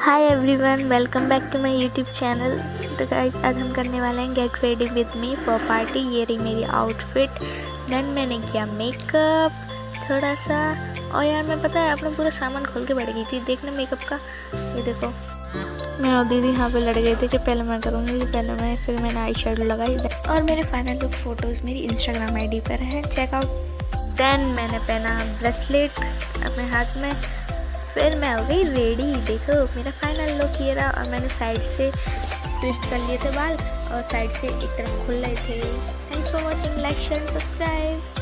Hi everyone, welcome back to my YouTube channel. तो guys, आज हम करने वाले हैं get ready with me for party. ये रही मेरी आउटफिट। देन मैंने किया मेकअप थोड़ा सा। और यार मैं पता है अपना पूरा सामान खोल के बैठ गई थी देखने मेकअप का। ये देखो, मैं और दीदी यहाँ पे लड़ गए थे कि पहले मैं करूँगी, फिर मैंने आई शेडो लगाई। और मेरे फाइनल लुक फ़ोटोज़ मेरी इंस्टाग्राम आईडी पर हैं, चेकआउट। देन मैंने पहना ब्रेसलेट अपने हाथ में। फिर मैं हो गई रेडी। देखो मेरा फाइनल लुक ये रहा। और मैंने साइड से ट्विस्ट कर लिए थे बाल और साइड से एक तरफ खुल रहे थे। Thanks for watching, like share subscribe.